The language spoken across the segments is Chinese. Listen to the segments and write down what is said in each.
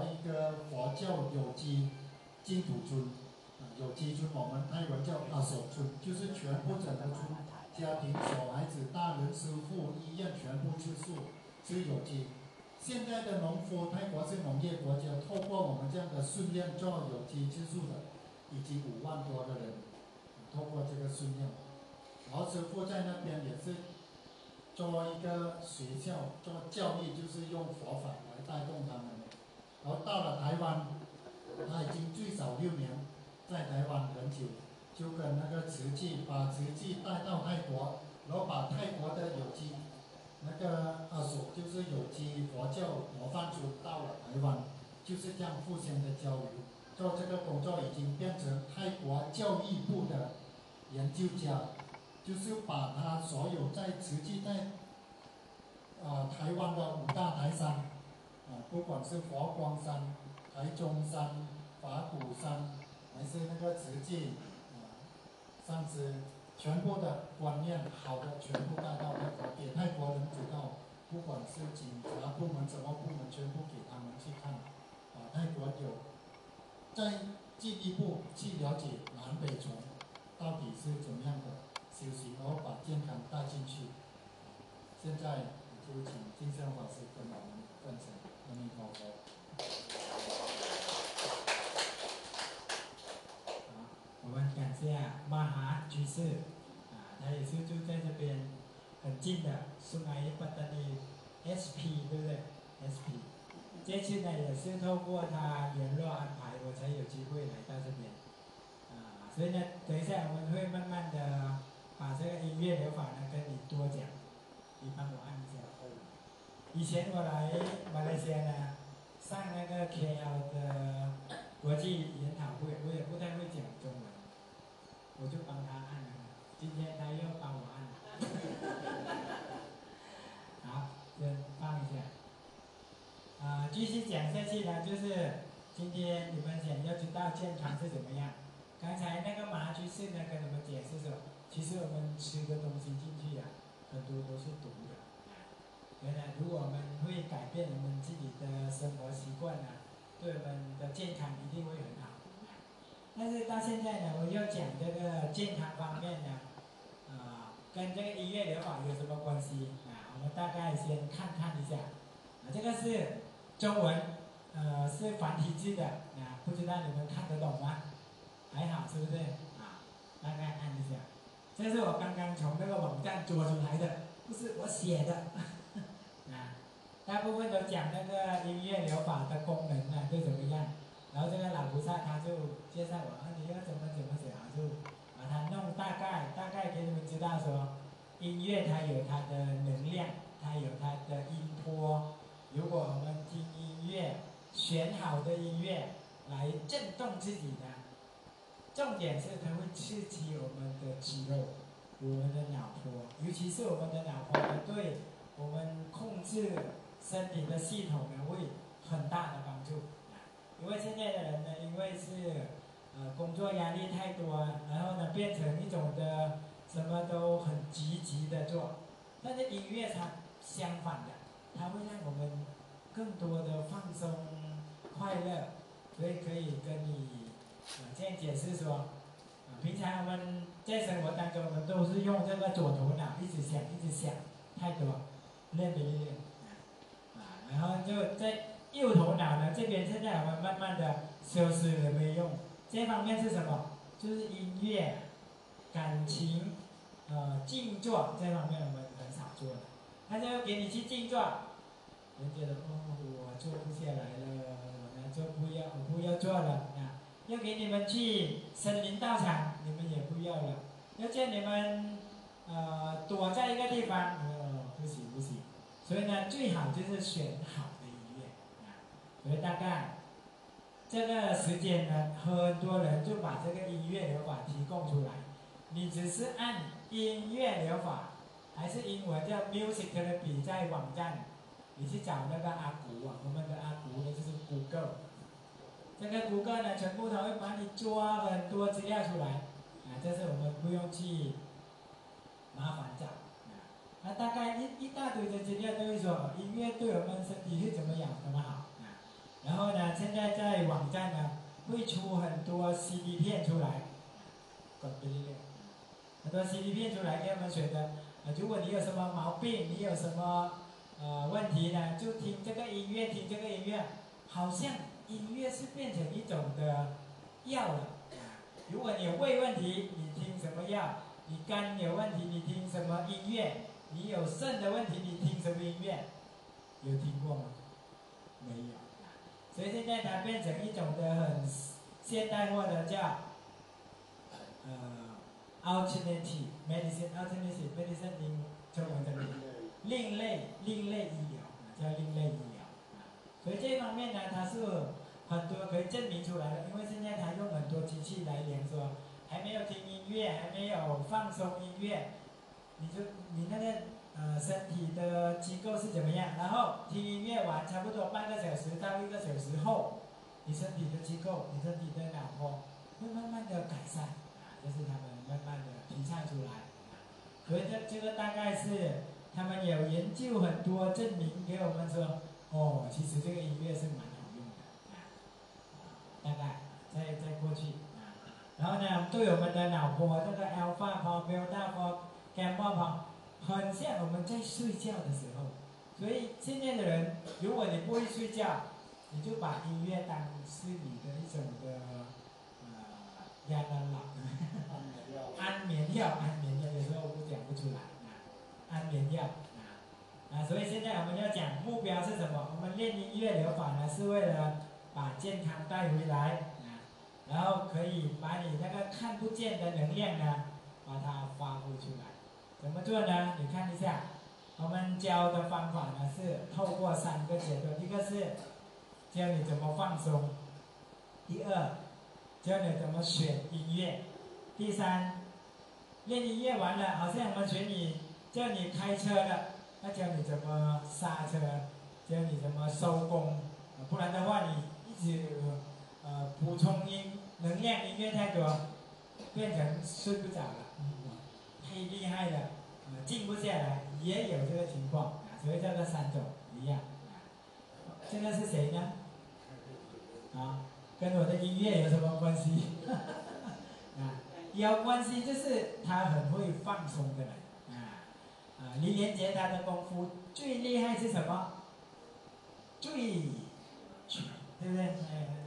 着一个佛教有机净土村，有机村我们泰文叫阿守村，就是全部整个村，家庭、小孩子、大人、师傅、医院全部吃素，吃有机。现在的农夫，泰国是农业国家，透过我们这样的训练做有机吃素的，已经5万多个人，透过这个训练。然后师傅在那边也是做一个学校，做教育，就是用佛法来带动他们。然后到了台湾，他已经最少6年在台湾很久，就跟那个慈济把慈济带到泰国，然后把泰国的有机那个阿所就是有机佛教模范村到了台湾，就是这样互相的交流。做这个工作已经变成泰国教育部的研究家，就是把他所有在慈济在台湾的5大台山，不管是佛光山、台中山、法鼓山，还是那个慈济上师，全部的观念好的全部带到泰国，给泰国人知道，不管是警察部门什么部门，全部给他们去看，泰国有再进一步去了解南北传到底是怎么样的修行，然后把健康带进去。现在就请金山法师跟我们分享。阿弥陀佛。 好，我们感谢马哈居士，他也是住在这边很近的苏乃伊巴达尼 SP， 对不对 ？SP。这次呢也是透过他联络安排，我才有机会来到这边。所以呢，等一下我们会慢慢的把这个音乐疗法呢跟你多讲，你帮我按一下。以前我来马来西亚呢，上那个 KL 的国际研讨会，我也不太会讲中文，我就帮他按了。今天他又帮我按了。好，先放一下。继续讲下去呢，就是今天你们想要知道健康是怎么样。刚才那个马居士呢跟你们解释说，其实我们吃的东西进去很多都是毒的。原来，如果我们会改变我们自己的生活习惯对我们的健康一定会很好。但是到现在呢，我要讲这个健康方面呢，跟这个音乐疗法有什么关系我们大概先看一下。这个是中文，是繁体字的不知道你们看得懂吗？还好，是不是？大概按一下。这是我刚刚从那个网站做出来的，不是我写的。大部分都讲那个音乐疗法的功能会怎么样，然后这个老菩萨他就介绍我你要怎么讲，就把它弄大概给你们知道说，音乐它有它的能量，它有它的音波。如果我们听音乐，选好的音乐来震动自己重点是它会刺激我们的肌肉，我们的脑波，尤其是我们的脑波对我们控制身体的系统会很大的帮助。因为现在的人呢，因为是工作压力太多然后呢变成一种的什么都很积极的做，但是音乐它相反的，它会让我们更多的放松快乐，所以可以跟你这样解释说，平常我们在生活当中，我们都是用这个左头脑一直想太多，练没练然后就在右头脑呢这边，现在我们慢慢的修饰有没有用？这方面是什么？就是音乐、感情、静坐这方面我们很少做的。他就给你去静坐，人觉得我做不下来了，我不要做了要给你们去森林道场，你们也不要了。要叫你们躲在一个地方，不行。所以呢，最好就是选好的音乐所以大概这个时间呢，很多人就把这个音乐疗法提供出来。你只是按音乐疗法，还是英文叫 music therapy， 在网站你去找那个阿古我们的阿古呢就是谷歌。这个谷歌呢，全部它会把你抓很多资料出来这是我们不用去麻烦找大概一大堆的资料都会说音乐对我们身体是怎么样怎么好然后呢， 网站呢会出很多 CD 片出来，很多 CD 片出来给我们选择。如果你有什么毛病，你有什么问题呢，就听这个音乐，听这个音乐，好像音乐是变成一种的药了。如果你有胃问题，你听什么药？你肝有问题，你听什么音乐？你有肾的问题，你听什么音乐？有听过吗？没有。所以现在它变成一种的很现代化的叫alternative medicine，alternative medicine 中文怎么另类医疗，叫另类医疗。所以这方面呢，它是很多可以证明出来的，因为现在它用很多机器来量说，还没有听音乐，还没有放松音乐，你那个身体的机构是怎么样？然后听音乐完差不多半个小时到1个小时后，你身体的机构，你身体的脑波会慢慢的改善，这是他们慢慢的提倡出来。所以这个大概是他们有研究很多证明给我们说，其实这个音乐是蛮好用的，大概在过去然后呢，对我们的脑波这个 alpha 波、beta 波、gamma 波，很像我们在睡觉的时候。所以现在的人，如果你不会睡觉，你就把音乐当是你的一种的压根了，安眠药，有时候我讲不出来安眠药所以现在我们要讲目标是什么？我们练音乐疗法呢，是为了把健康带回来然后可以把你那个看不见的能量呢，把它发挥出来。怎么做呢？你看一下，我们教的方法呢是透过3个阶段，一个是教你怎么放松，第二教你怎么选音乐，第三练音乐完了，好像我们教你开车的，那教你怎么刹车，教你怎么收工，不然的话你一直补充能量音乐太多，变成睡不着了，太厉害了，静不下来，也有这个情况所以这个3种一样这个是谁呢？跟我的音乐有什么关系？有关系，就是他很会放松的人李连杰他的功夫最厉害是什么？醉拳，对不对？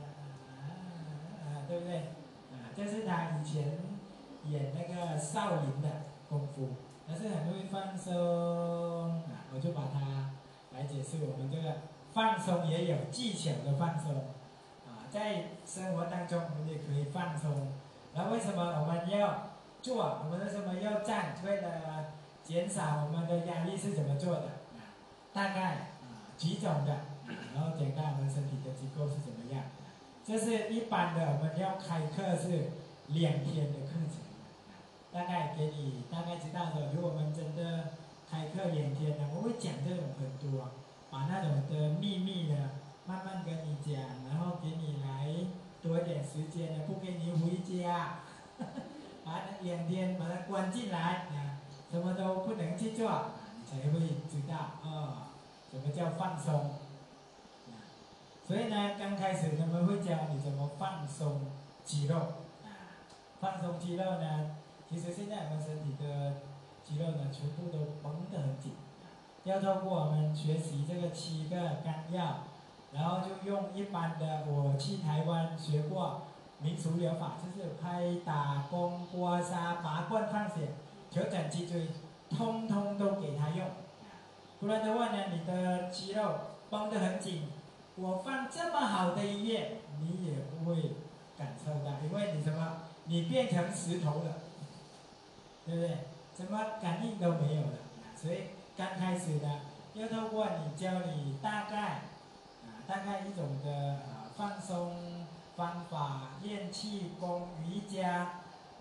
对不对？这是他以前演那个少林的功夫，他是很会放松我就把它来解释我们这个放松也有技巧的放松在生活当中我们也可以放松。然后为什么我们要做？我们为什么要站？为了减少我们的压力是怎么做的？大概几种的，然后讲到我们身体的机构是怎么样。这是一般的，我们要开课是2天的课程，大概给你大概知道的。如果我们真的开课2天呢，我会讲这种很多，把那种的秘密呢慢慢跟你讲，然后给你来多一点时间呢，不给你回家，把那2天把它关进来什么都不能去做，你才会知道什么叫放松。所以呢，刚开始他们会教你怎么放松肌肉放松肌肉呢，其实现在我们身体的肌肉呢，全部都绷得很紧要透过我们学习这个7个纲要，然后就用一般的，我去台湾学过民俗疗法，就是拍打、弓、刮痧、拔罐、放血、调整脊椎，通通都给他用不然的话呢，你的肌肉绷得很紧，我放这么好的音乐，你也不会感受到，因为你什么？你变成石头了，对不对？什么感应都没有了所以刚开始呢，要透过教你大概一种的放松方法，练气功、瑜伽、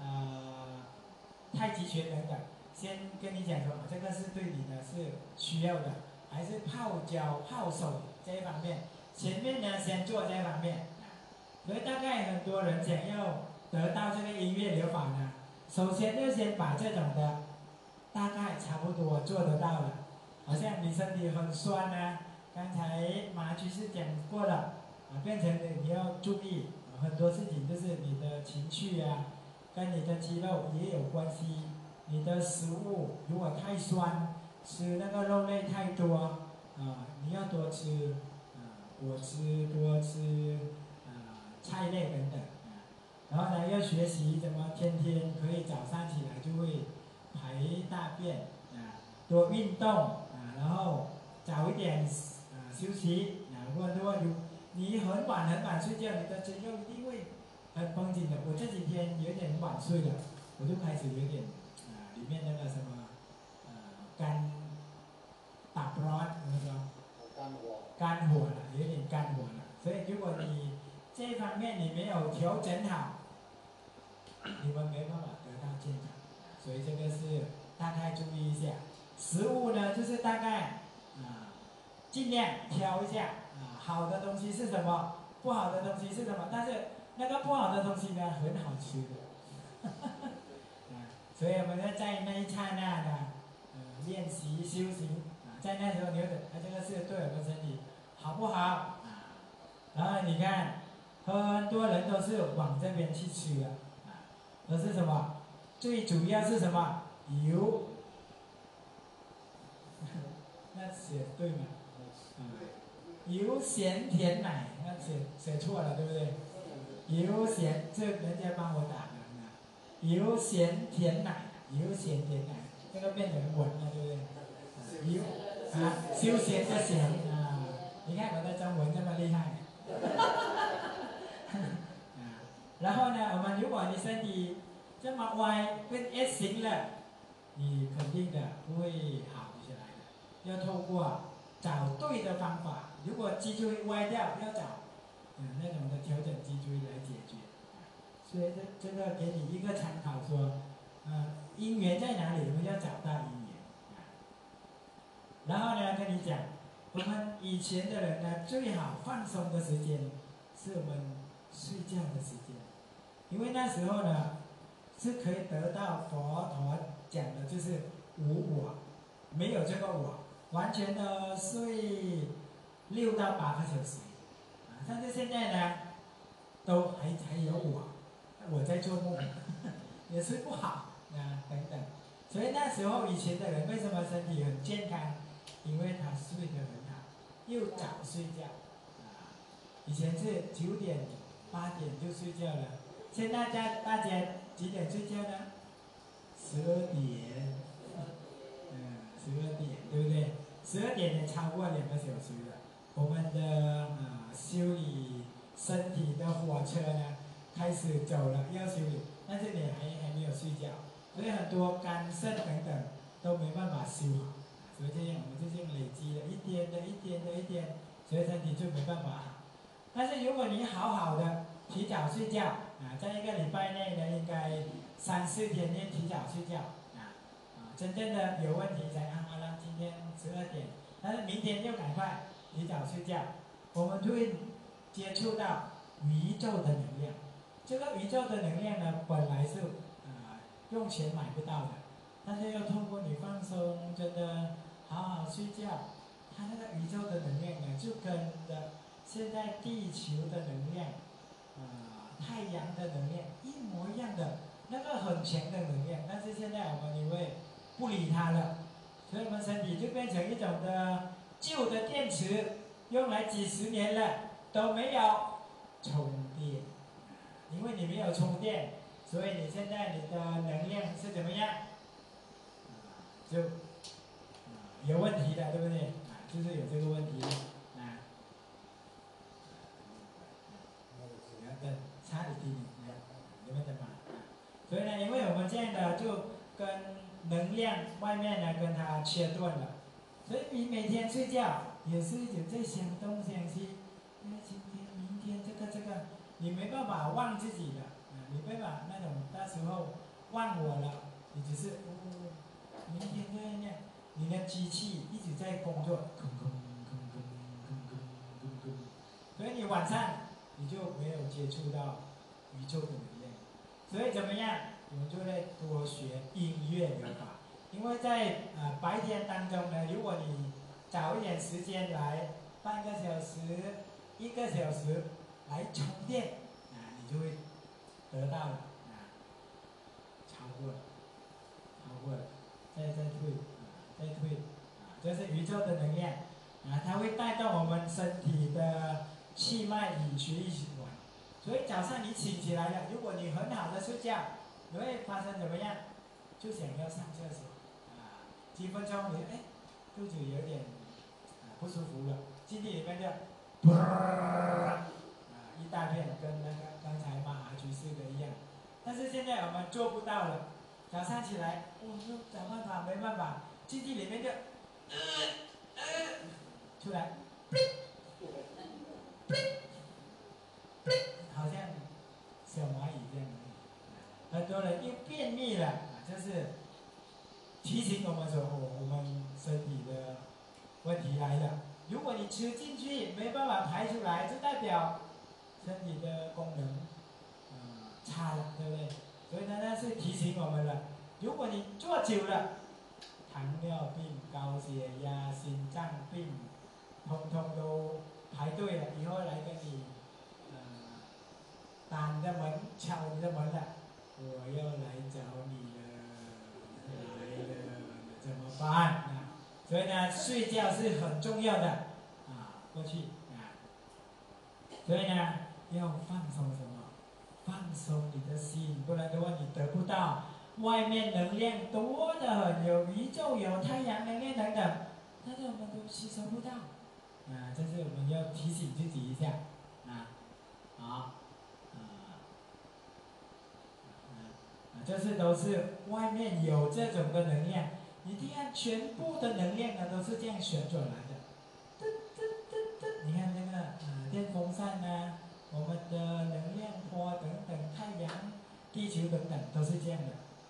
太极拳等等。先跟你讲说，这个是对你的是需要的，还是泡脚、泡手这一方面。前面呢，先做这一方面所以大概很多人想要得到这个音乐疗法呢，首先就先把这种的大概差不多做得到了。好像你身体很酸刚才马居士讲过了变成你要注意很多事情，就是你的情绪啊，跟你的肌肉也有关系。你的食物如果太酸，吃那个肉类太多，你要多吃果汁，多吃菜类等等。然后呢，要学习怎么天天可以早上起来就会排大便多运动然后早一点休息如果你很晚睡觉，你的肌肉一定会很绷紧的。我这几天有点晚睡了，我就开始有点里面那个什么肝打不乱，怎么说？肝火了，有点肝火了。所以如果你这方面你没有调整好，你们没办法得到健康。所以这个是大概注意一下。食物呢，就是大概尽量挑一下好的东西是什么，不好的东西是什么。但是那个不好的东西呢，很好吃的。所以我们要在那一刹那呢，练习修行在那时候你会这个是对我们身体好不好然后你看，很多人都是往这边去吃的都是什么？最主要是什么？油。那写对吗？油咸甜奶，那写错了，对不对？油咸，这人家帮我打的油咸甜奶，油咸甜奶，这个变成文了，对不对？油休闲的闲你看我的中文这么厉害。然后呢，我们如果你身体这么歪，变 S 型了，你肯定的不会好起来的。要透过找对的方法，如果脊椎歪掉，要找那种的调整脊椎来解决。所以这个给你一个参考说，因缘在哪里，我们要找到因缘。然后呢，跟你讲，我们以前的人呢，最好放松的时间是我们睡觉的时间，因为那时候呢是可以得到佛陀讲的就是无我，没有这个我，完全的睡6到8个小时但是现在呢都还有我在做梦也睡不好等等。所以那时候以前的人为什么身体很健康？因为他睡得很好，又早睡觉以前是9点8点就睡觉了，现在大家几点睡觉呢？12点12点对不对？12点也超过2个小时了。我们的修理身体的火车呢开始走了，要修理，但是你还没有睡觉，所以很多肝肾等等都没办法修好。所以这样我们就这样累积了一天的一天的一天，所以身体就没办法好。但是如果你好好的提早睡觉在一个礼拜内呢，应该3、4天内提早睡觉真正的有问题才好了。今天12点，但是明天就赶快提早睡觉。我们就会接触到宇宙的能量。这个宇宙的能量呢，本来是用钱买不到的，但是要通过你放松，真的好好睡觉，它那个宇宙的能量呢，就跟的现在地球的能量太阳的能量一模一样的，那个很强的能量。但是现在我们因为不理它了，所以我们身体就变成一种的旧的电池，用来几十年了都没有充电。因为你没有充电，所以你现在你的能量是怎么样就有问题的，对不对就是有这个问题差点听你们怎么所以呢，因为我们这样的就跟能量外面呢跟它切断了，所以你每天睡觉也是有在想东想西，今天明天这个你没办法忘自己的你没办法那种到时候忘我了，你只是明天这样你的机器一直在工作所以你晚上你就没有接触到宇宙的能量。所以怎么样，我们就会多学音乐疗法。因为在白天当中呢，如果你早一点时间来，半个小时、1 1个小时来充电你就会得到了超过了，再退再退这是宇宙的能量它会带动我们身体的气脉与血液循环。所以早上你醒起来了，如果你很好的睡觉，你会发生怎么样？就想要上厕所几分钟你肚子有点不舒服了，进去里面就一大片，跟那个刚才马哈居士的一样。但是现在我们做不到了。早上起来，找办法没办法，进去里面就出来，好像小蚂蚁这样的。很多人又便秘了就是提醒我们说我们身体的问题来了。如果你吃进去没办法排出来，就代表身体的功能差了，对不对？所以呢，那是提醒我们了。如果你坐久了，糖尿病、高血压、心脏病，通通都排队了，以后来跟你打你的门、敲你的门了，我要来找你了，来了，怎么办所以呢，睡觉是很重要的过去所以呢，要放松什么？放松你的心，不然的话你得不到。外面能量多得很，有宇宙，有太阳能量等等，但是我们都吸收不到这是我们要提醒自己一下好这是都是外面有这种的能量。你看全部的能量呢都是这样旋转来的，你看那个电风扇我们的能量波等等，太阳、地球等等都是这样的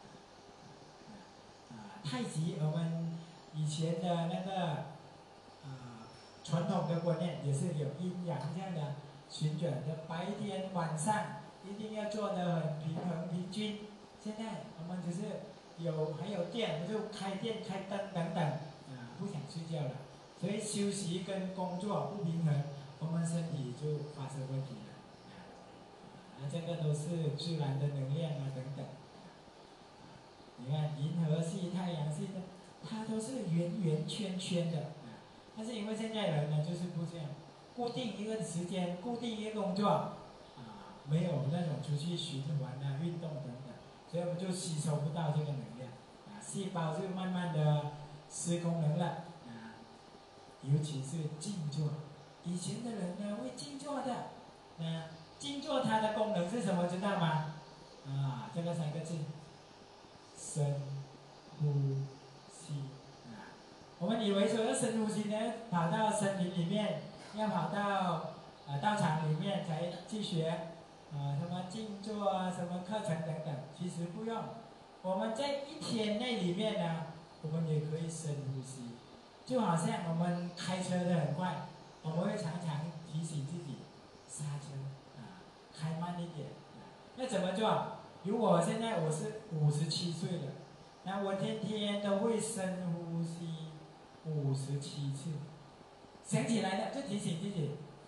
太极我们以前的那个传统的观念也是有阴阳这样的旋转的，白天晚上一定要做得很平衡平均。现在我们只是还有电，我们就开电开灯等等不想睡觉了，所以休息跟工作不平衡，我们身体就发生问题了这个都是自然的能量等等你看银河系、太阳系的，它都是圆圆圈圈的但是因为现在人呢就是不这样，固定一个时间，固定一个工作没有那种出去循环运动等等，所以我们就吸收不到这个能量细胞就慢慢的失功能了尤其是静坐。以前的人呢会静坐的静坐它的功能是什么知道吗？这个3个字，深呼吸我们以为说要深呼吸呢，跑到森林里面，要跑到道场里面才去学什么静坐什么课程等等，其实不用。我们在1天内里面呢，我们也可以深呼吸。就好像我们开车的很快，我们会常常提醒自己刹车开慢一点那怎么做？如果现在我是57岁了，那我天天都会深呼吸57次，想起来了就提醒自己，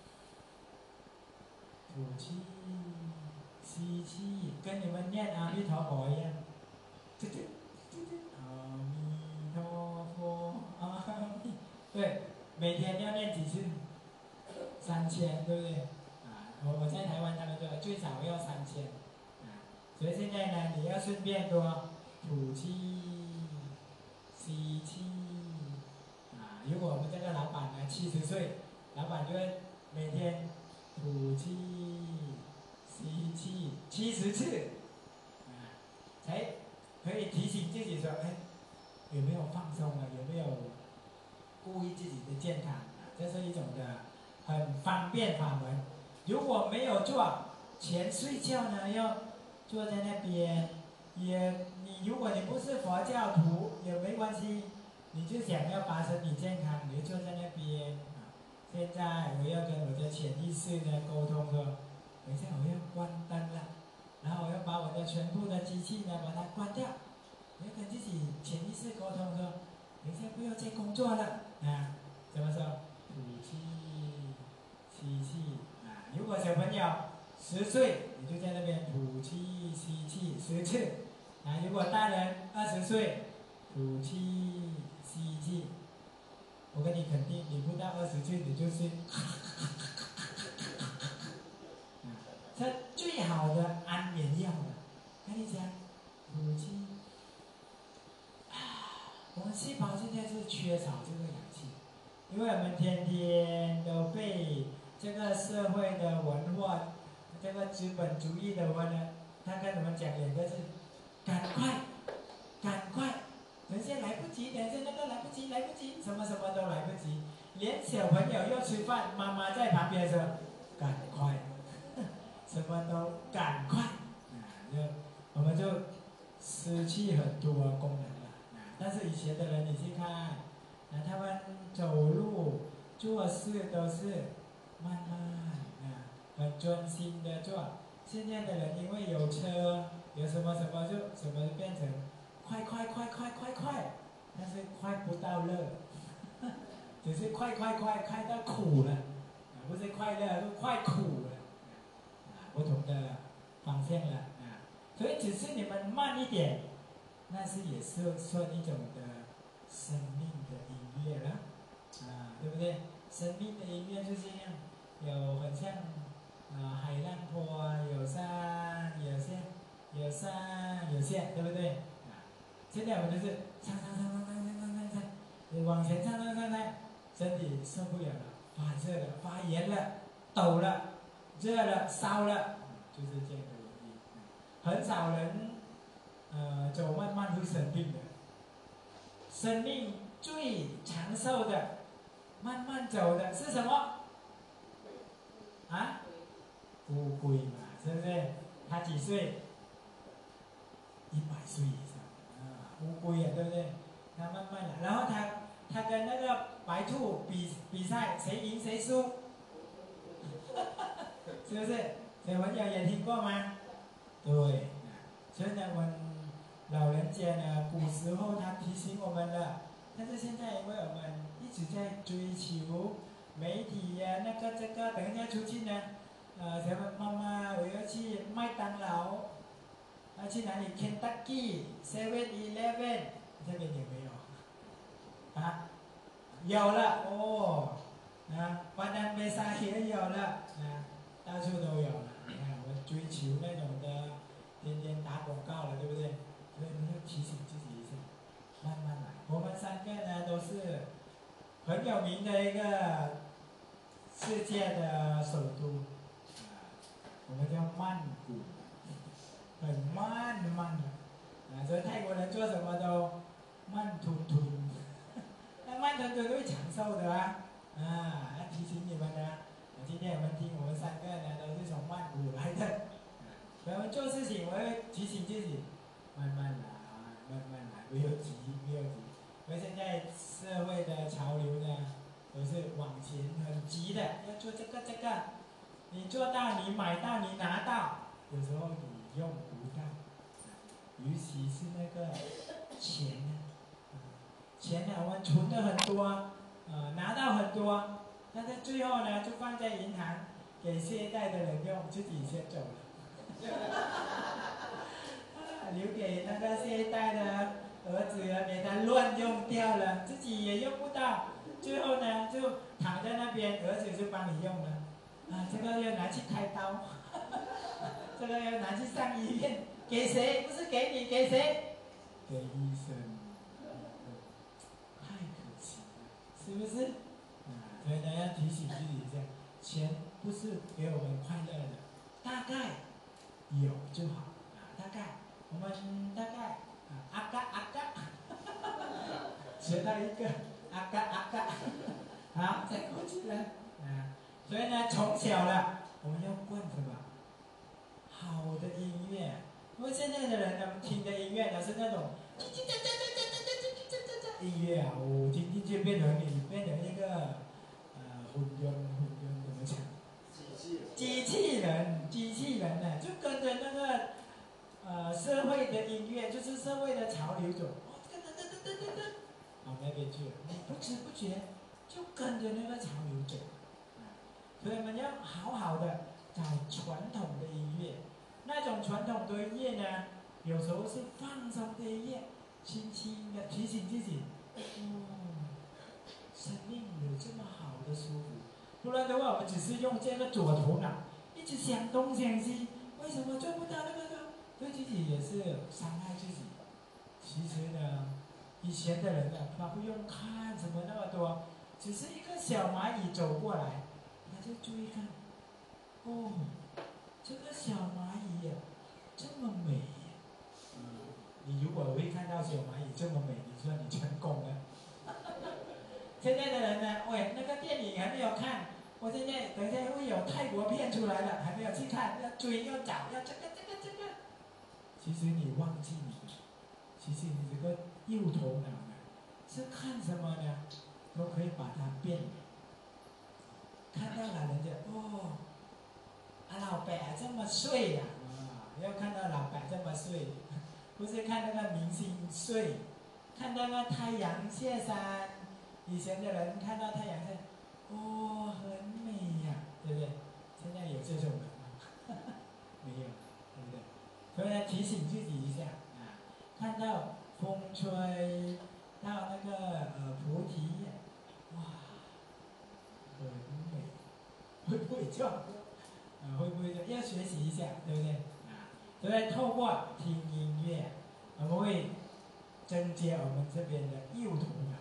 吐气，吸气，跟你们念阿弥陀佛一样，阿弥陀佛，阿弥，对，每天要念几次？3000，对不对？我在台湾他们说最少要3000所以现在呢，你要顺便多吐气、吸气如果我们这个老板呢70岁，老板就会每天吐气、吸气70次才可以提醒自己说，有没有放松了？有没有顾虑自己的健康这是一种的很方便法门。如果没有做，前睡觉呢要坐在那边，你如果你不是佛教徒也没关系，你就想要把身体健康，你就坐在那边现在我要跟我的潜意识呢沟通说，等一下我要关灯了，然后我要把我的全部的机器呢把它关掉，我要跟自己潜意识沟通说，等一下不要再工作了怎么说？吐气、吸吸气啊。如果小朋友10岁，你就在那边吐气吸气10次啊。如果大人20岁，吐气吸气。我跟你肯定，你不到20岁你就是，这最好的安眠药了。跟你讲，吐气。我们细胞现在是缺少这个氧气，因为我们天天都被这个社会的文化，这个资本主义的文呢，他跟我们讲2个字：赶快，赶快，等下来不及，等下那个来不及，来不及，什么什么都来不及。连小朋友要吃饭，妈妈在旁边说：“赶快，什么都赶快。”我们就失去很多功能了。但是以前的人，你去看，他们走路、做事都是慢慢很专心的做。现在的人因为有车，有什么什么就什么变成快，但是快不到乐，只是快到苦了，不是快乐，是快苦了，不同的方向了所以只是你们慢一点，那是也是算一种的生命的音乐了对不对？生命的音乐就这样，有很像海浪波有上有下，有上有下，对不对？现在我们就是唱，往前唱，身体受不了了，发热了，发炎了，抖了，热了，烧了，就是这样的原因。很少人走慢慢会生病的。生命最长寿的，慢慢走的是什么？乌龟嘛，是不是？它几岁？100岁以上乌龟对不对？它慢慢来，然后它跟那个白兔比赛，谁赢谁输，是不是？小朋友也听过吗？对，所以呢，我们老人家呢，古时候他提醒我们的，但是现在因为我们一直在追求媒体那个这个，等一下出去呢，什么妈妈我要去麦当劳，要去哪里 Kentucky、7-Eleven， 这边有没有？有了哦，巴丹贝沙也有了，到处都有了。你看，我们追求那种的，天天打广告了，对不对？所以我们要提醒自己一下，慢慢来。我们3个呢都是很有名的一个世界的首都，我们叫曼谷，很慢的，所以泰国人做什么都慢吞吞，那慢吞吞会长寿的要提醒你们的。今天我们听，我们3个呢都是从曼谷来的，所以我们做事情，我会提醒自己，慢慢来，不要急。因为现在社会的潮流呢，都是往前很急的，要做这个，你做到，你买到，你拿到，有时候你用不到，尤其是那个钱呢，我们存的很多，拿到很多，但是最后呢，就放在银行给下一代的人用，自己先走了，留给那个下一代的儿子给他乱用掉了，自己也用不到，最后呢就躺在那边，儿子就帮你用了，这个要拿去开刀，这个要拿去上医院，给谁？不是给你，给谁？给医生，太可惜了，是不是？所以呢要提醒自己一下，钱不是给我们快乐的，大概有就好大概我们大概阿嘎，学到一个阿嘎，好，再过去了所以呢，从小了我们要灌什么？好的音乐，因为现在的人呢，听的音乐呢是那种音乐我听进去变成一个混沌怎么讲？机器人呢，就跟着那个社会的音乐，就是社会的潮流走，往那边去了，你不知不觉就跟着那个潮流走所以我们要好好的找传统的音乐。那种传统的音乐呢，有时候是放松的音乐，轻轻的提醒自己，生命有这么好的舒服。不然的话，我们只是用这个左头脑一直想东想西，为什么做不到那个呢？对自己也是伤害自己。其实呢，以前的人呢，他不用看什么那么多，只是一个小蚂蚁走过来，他就注意看，这个小蚂蚁呀，这么美呀。你如果会看到小蚂蚁这么美，你说你成功了。现在的人呢，那个电影还没有看，我现在等一下会有泰国片出来了，还没有去看，要追要找要这个。其实你忘记你，其实你这个右头脑呢，是看什么呢，都可以把它变美。看到了人家老白这么睡呀，要看到老白这么睡，不是看那个明星睡，看到那太阳下山。以前的人看到太阳下，很美呀，对不对？现在有这种人吗？没有，对不对？所以呢，提醒自己一下啊，看到风吹到那个菩提，很美，会不会唱歌？会不会要学习一下，对不对？所以透过听音乐，我们会增加我们这边的右头脑。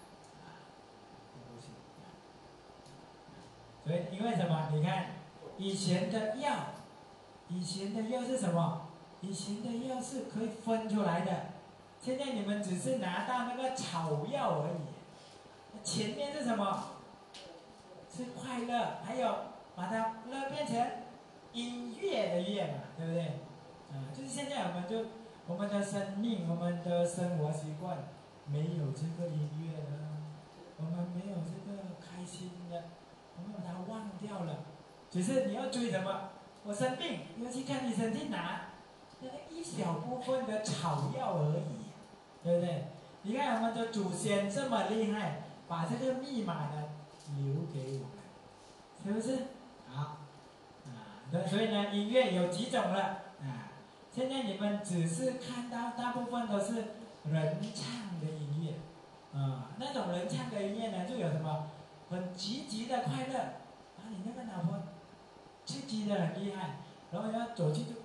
所以因为什么？你看以前的药是什么？以前的药是可以分出来的，现在你们只是拿到那个草药而已。前面是什么？是快乐，还有把它乐变成音乐的乐嘛，对不对？就是现在我们的生命，我们的生活习惯没有这个音乐了，我们没有这个开心的，我们把它忘掉了。只是你要追什么？我生病，你要去看医生去拿那个一小部分的草药而已，对不对？你看我们的祖先这么厉害，把这个密码呢留给我们，是不是？好，所以呢，音乐有几种了现在你们只是看到大部分都是人唱的音乐，那种人唱的音乐呢，就有什么很积极的快乐，你那个老婆刺激的很厉害，然后要走去就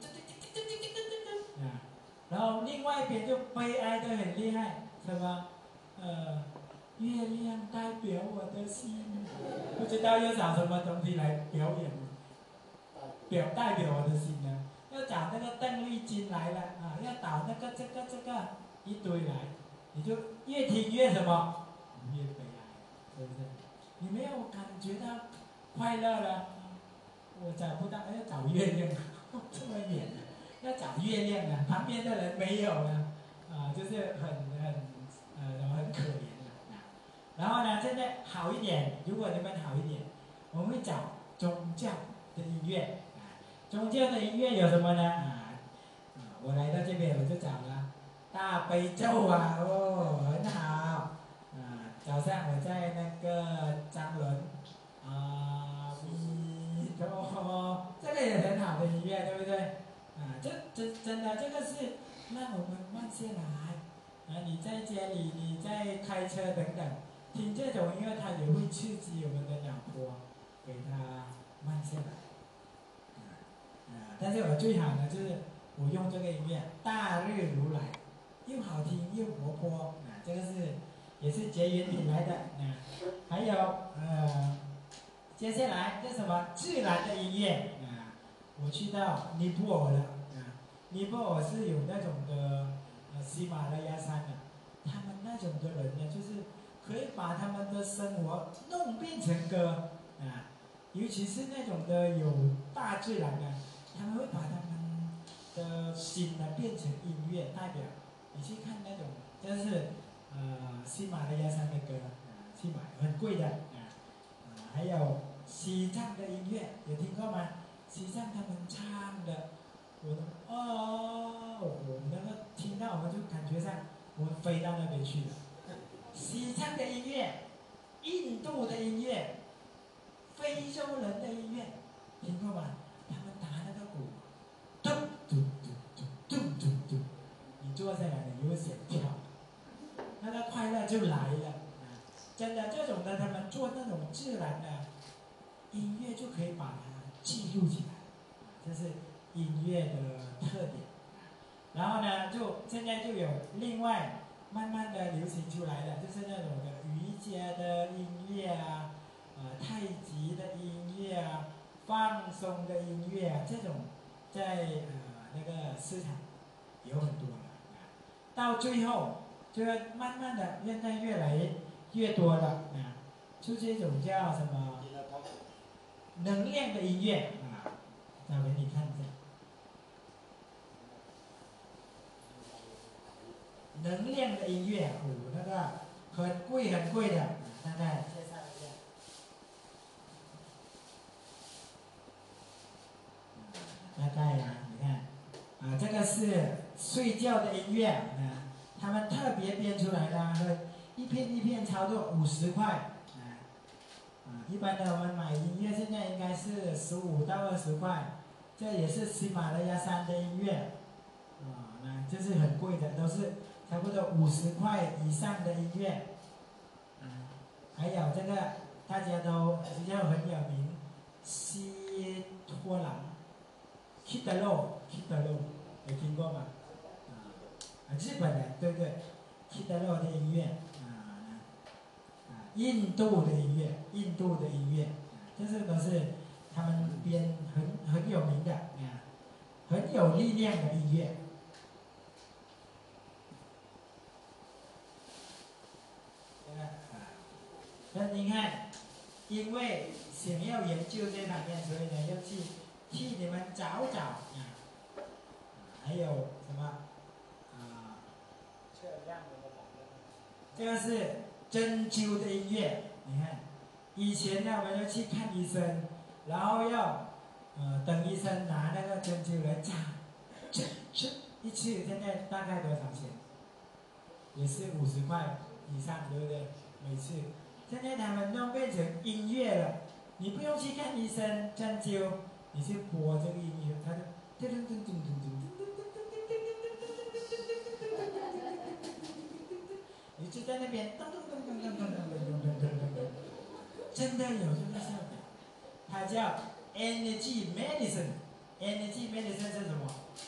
然后另外一边就悲哀的很厉害，是吧？月亮代表我的心，不知道要找什么东西来表演，代表我的心呢？要找那个邓丽君来了要找那个这个一堆来，你就越听越什么？越悲哀，是不是？你没有感觉到快乐了？我找不到，要找月亮，这么远要找月亮啊，旁边的人没有了就是很可怜的然后呢，现在好一点，如果你们好一点，我们会找宗教的音乐宗教的音乐有什么呢？我来到这边我就找了大悲咒很好早上我在那个张伦这个也很好的音乐，对不对？真的，这个是让我们慢下来你在家里，你在开车等等，听这种音乐，它也会刺激我们的脑波，给它慢下来。但是我最好的就是我用这个音乐《大日如来》，又好听又活泼这个也是结缘品来的还有接下来这什么自然的音乐我去到尼泊尔了尼泊尔是有那种的喜马拉雅山的，他们那种的人呢，就是可以把他们的生活弄变成歌尤其是那种的有大自然的，他们会把他们的心呢变成音乐，代表你去看那种就是喜马拉雅山的歌去买很贵的还有西藏的音乐有听过吗？西藏他们唱的，我们那个听到我们就感觉上我们飞到那边去了。西藏的音乐，印度的音乐， 非洲人的音乐，听过吗？他们打那个鼓，咚咚咚咚咚咚咚，你坐下来你就会想跳，那个快乐就来了。真的，这种的他们做那种自然的音乐就可以把它记录起来，这是音乐的特点。然后呢，就现在就有另外慢慢的流行出来的，就是那种的瑜伽的音乐啊，太极的音乐啊，放松的音乐啊，这种在那个市场有很多了。到最后，就会慢慢的现在越来越多了啊，就这种叫什么能量的音乐啊，再给你看一下。能量的音乐，那个很贵很贵的，大概介绍一下。大概呀，你看，这个是睡觉的音乐啊，他们特别编出来的，一片一片差不多50块一般的我们买音乐现在应该是15到20块，这也是喜马拉雅山的音乐，这是很贵的，都是差不多50块以上的音乐，还有这个大家都比较很有名，西托郎 ，Kitaro， 有听过吗？日本人对不对 ？Kitaro 的音乐印度的音乐，这是都是他们编很有名的很有力量的音乐。那你看，因为想要研究这方面，所以呢要去替你们找找还有什么这个是针灸的音乐，你看，以前呢我们要去看医生，然后要等医生拿那个针灸来扎，一次现在大概多少钱？也是50块以上，对不对？每次。现在他们都变成音乐了，你不用去看医生针灸，你去播这个音乐，它就噔噔噔噔噔噔。你就在那边噔噔噔噔噔噔噔噔噔噔噔，真的有这个效果。它叫 energy medicine。energy medicine 是什么？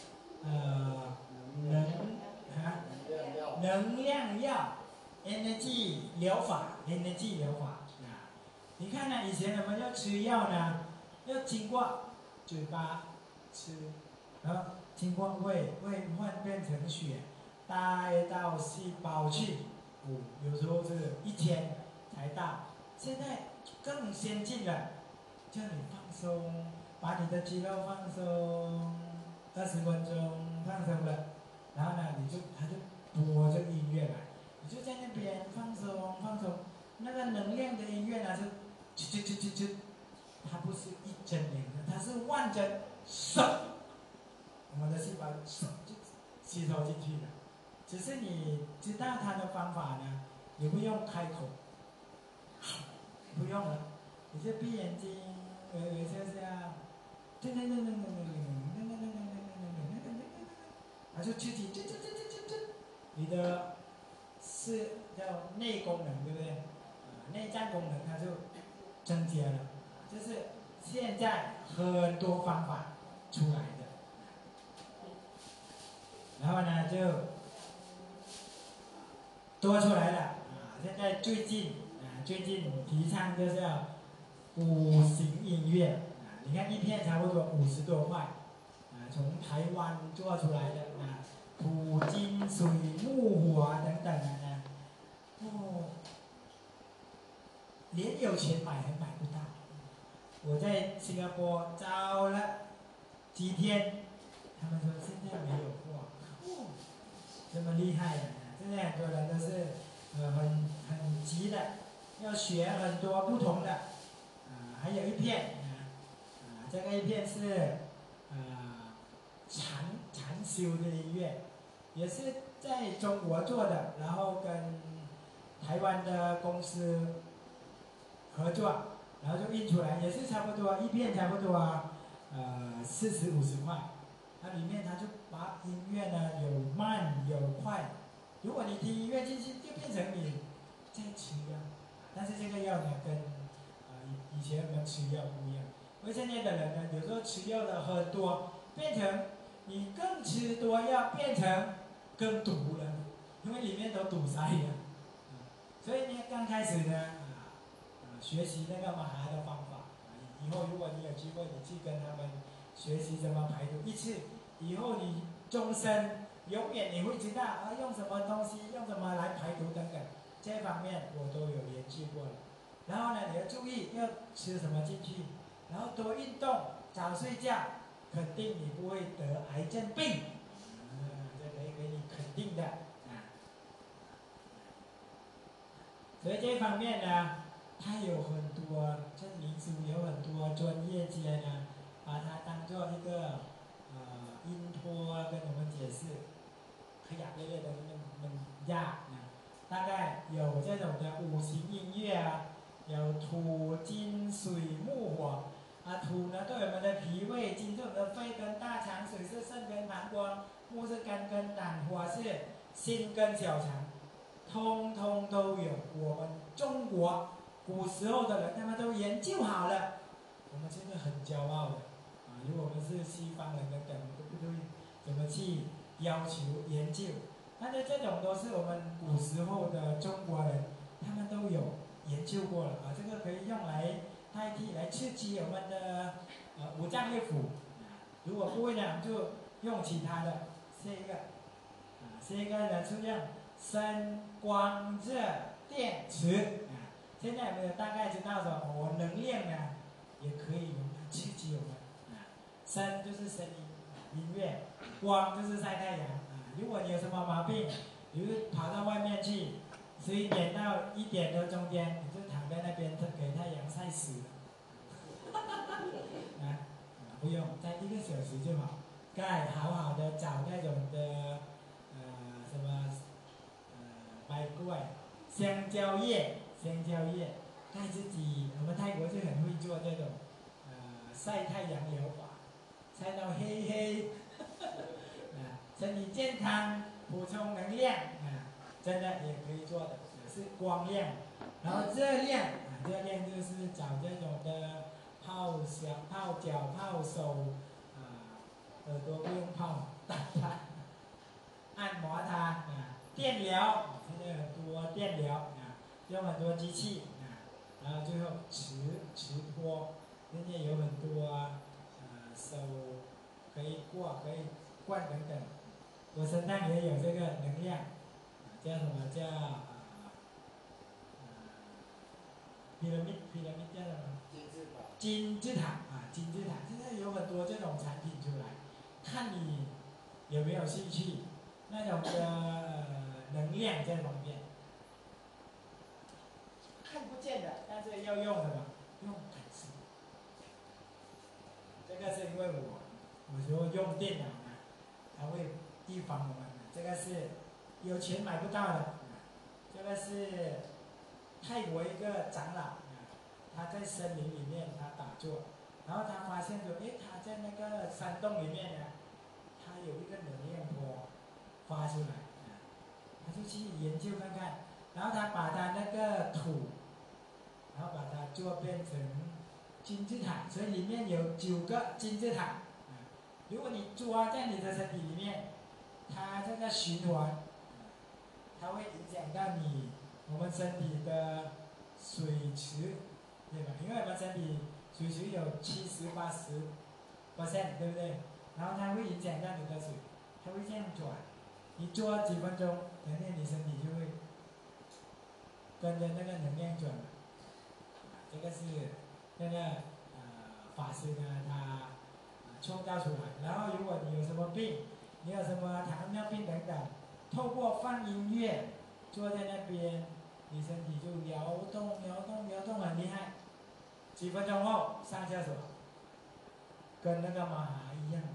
能量药 ，energy 疗法 ，energy 疗法你看呢，以前我们要吃药呢，要经过嘴巴吃，然后经过胃换变成血，带到细胞去。有时候是1天才到，现在更先进了，叫你放松，把你的肌肉放松，20分钟放松了，然后呢，他就播这个音乐来，你就在那边放松，那个能量的音乐呢是，它不是1针2针，它是万针，我们的细胞就吸收进去了。只是你知道它的方法呢，你不用开口，不用了，你就闭眼睛，微笑笑，就具体你的是叫内功能，对不对？内脏功能它就增加了，这是现在很多方法出来的。然后呢，就多出来了现在最近提倡就是要5行音乐你看一片差不多50多块从台湾做出来的土金水木火等等连有钱买还买不到。我在新加坡找了几天，他们说现在没有货，这么厉害现在很多人都是很急的，要学很多不同的还有一片这个一片是禅修的音乐，也是在中国做的，然后跟台湾的公司合作， 然后就印出来，也是差不多一片差不多40-50块。它里面它就把音乐呢有慢有快，如果你听音乐进去，就变成你在吃药。但是这个药呢跟以前我们吃药不一样，因为现在的人呢有时候吃药的很多，变成你更吃多药，变成更毒了，因为里面都堵塞了。所以呢，刚开始呢学习那个马哈的方法，以后如果你有机会，你去跟他们学习怎么排毒，一次以后你终身永远你会知道用什么东西，用什么来排毒等等，这方面我都有研究过了。然后呢，你要注意要吃什么进去，然后多运动，早睡觉，肯定你不会得癌症病，这可以给你肯定的所以这方面呢，它有很多这民俗有很多专业界呢，把它当做一个音托跟我们解释，ขยับเรื่อยๆตรงนี้มันยากนะ大概有这种的五行音乐有土金水木火土呢对我们的脾胃，金是我们的肺跟大肠，水是肾跟膀胱，木是肝跟胆，火是心跟小肠，通通都有。我们中国古时候的人他们都研究好了，我们真的很骄傲的如果我们是西方人等等，对不对？怎么去要求研究？但是这种都是我们古时候的中国人，他们都有研究过了这个可以用来代替来刺激我们的五脏六腑如果不会呢，就用其他的。这一个呢是用声光热电磁现在我们大概知道说能量呢也可以用来刺激我们声就是声音音乐，光就是晒太阳如果你有什么毛病，比如跑到外面去，11点到1点的中间，你就躺在那边给太阳晒死了不用，在1个小时就好。该好好的找那种的什么白桂香蕉叶，盖自己，我们泰国就很会做这种晒太阳疗法，晒到黑黑身体健康，补充能量真的也可以做的，是光亮，然后热量就是找这种的泡脚、泡手耳朵不用泡，打它，按摩它电疗，现在很多电疗用很多机器然后最后磁波，现在有很多手可以过可以灌等等。我身上也有这个能量叫什么叫พีระมิด叫什么金字塔金字塔现在有很多这种产品出来，看你有没有兴趣那种的能量这方面看不见的，但是要用什么？用感知。这个是因为我有时候用电脑它会预防我们这个是有钱买不到的这个是泰国一个长老他在森林里面他打坐，然后他发现说他在那个山洞里面他有一个能量波发出来他就去研究看看，然后他把他那个土然后把它做变成金字塔，所以里面有9个金字塔如果你抓在你的身体里面，它这个循环它会影响到我们身体的水池，对吧？因为我们身体水池有70-80%，对不对？然后它会影响到你的水，它会这样转，你做几分钟，肯定你身体就会跟着那个能量转这个是那个法师呢他创造出来。然后如果你有什么病，你有什么糖尿病等等，透过放音乐坐在那边，你身体就摇动很厉害，几分钟后上厕所跟那个马哈一样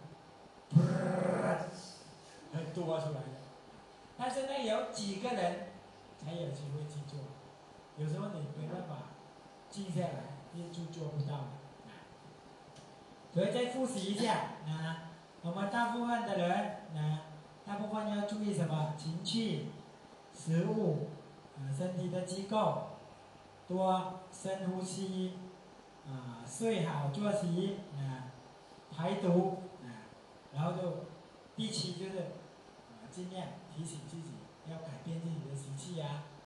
很多出来的。但是呢有几个人才有机会去做，有时候你没办法静下来练就做不到的。所以再复习一下我们大部分的人大部分要注意什么？情绪、食物、身体的机构，多深呼吸，睡好作息，排毒，然后就第7就是尽量提醒自己要改变自己的习气